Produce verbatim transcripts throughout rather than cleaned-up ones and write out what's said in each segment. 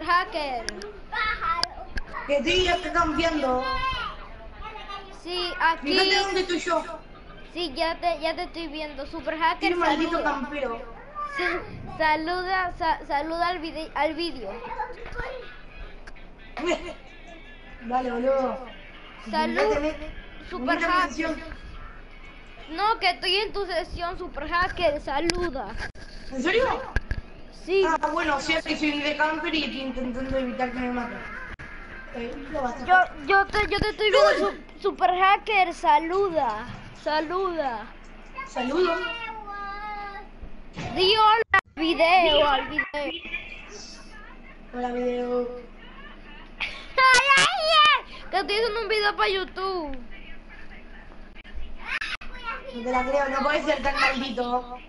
hacker. Que sí, ya está cambiando. Sí, aquí. Fíjate dónde estoy yo. Sí, ya te, ya te estoy viendo. Super hacker, Qué maldito saluda. campero. Saluda, sa- saluda al vídeo, al vídeo. Dale, boludo. Salud, Unite, super unite a mi hacker. sesión. No, que estoy en tu sesión, super hacker, saluda. ¿En serio? Sí. Ah, bueno, o sea que soy de camper y estoy intentando evitar que me maten. Eh, lo vas a Yo, yo te, yo te estoy viendo, su- super hacker, saluda, saluda. Saludo. Di hola al video, al video. Hola, video. Ay, ay, ay, que estoy haciendo un video para YouTube. No te la creo, no puede ser tan maldito.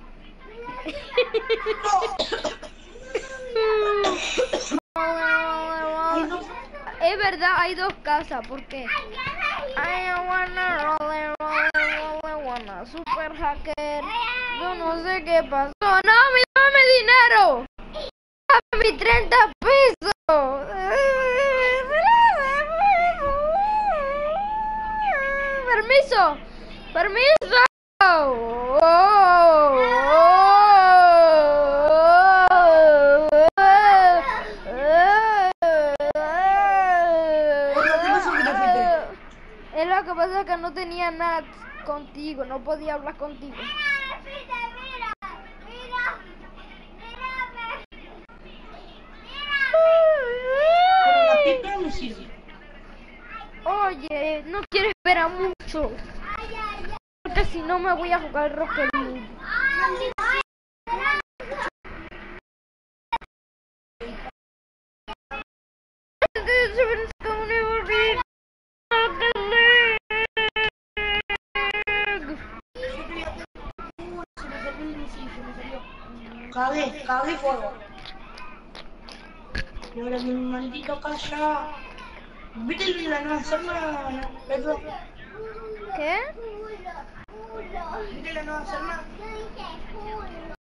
Ay, no. Es verdad, hay dos casas, ¿por qué? I wanna roll it, roll it, roll it, wanna super hacker. Yo no sé qué pasó. No, mi- dame dinero. Dame mis treinta pesos. Permiso. Permiso. Es lo que pasa es que no tenía nada contigo, no podía hablar contigo. Pero la pipa no sirve. Oye, no quiero esperar mucho. Porque si no me voy a jugar Rocket League. Cagué, cagué fuego. Y ahora mi maldito calla. ¿Viste la nueva Serna? Perdón. ¿Qué? ¿Viste la nueva Serna?